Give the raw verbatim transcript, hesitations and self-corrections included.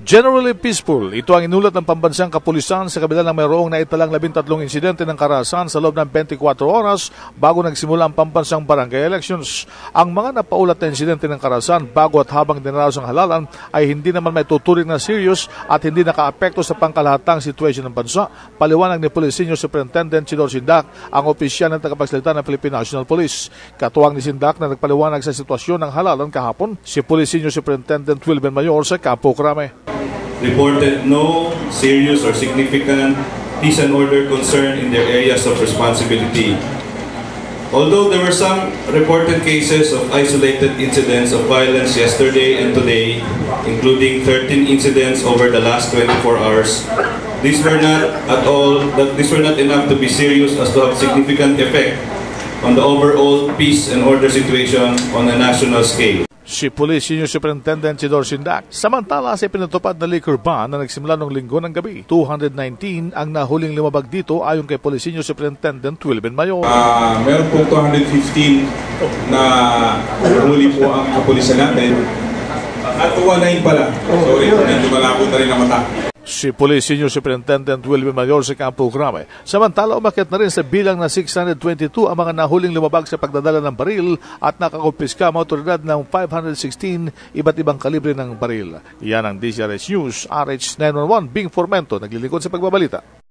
Generally peaceful, ito ang inulat ng pambansang kapulisan sa kabila ng mayroong naitalang labintatlong insidente ng karahasan sa loob ng twenty-four oras bago nagsimula ang pambansang barangay elections. Ang mga napaulat na insidente ng karahasan bago at habang dinaraos ang halalan ay hindi naman may tuturing na serious at hindi nakaapekto sa pangkalahatang sitwasyon ng bansa. Paliwanag ni Police Senior Superintendent Chidor Sindak, ang opisyal ng tagapagsalita ng Philippine National Police. Katuwang ni Sindak na nagpaliwanag sa sitwasyon ng halalan kahapon, si Police Senior Superintendent Wilben Mayor sa Campo Crame. Reported no serious or significant peace and order concern in their areas of responsibility. Although there were some reported cases of isolated incidents of violence yesterday and today, including thirteen incidents over the last twenty-four hours, these were not at all, that these were not enough to be serious as to have significant effect on the overall peace and order situation on a national scale. Si Police Senior Superintendent Chidor Sindak. Samantala sa pinatupad na liquor ban na nagsimula noong linggo ng gabi, two hundred nineteen ang nahuling lumabag dito ayon kay Police Senior Superintendent Wilben Mayor. Uh, meron po two hundred fifteen na huli po ang kapulisan natin. At two hundred nine pala. Sorry, medyo malabo na rin ang mata. Si Police Senior Superintendent Wilben Mayor sa Campo Crame. Samantala, umakyat na rin sa bilang na six hundred twenty-two ang mga nahuling lumabag sa pagdadala ng baril at nakakumpiska ang otoridad ng five hundred sixteen iba't ibang kalibre ng baril. Yan ang D C R H News, R H nine one one, Bing Formento, naglilingkod sa pagbabalita.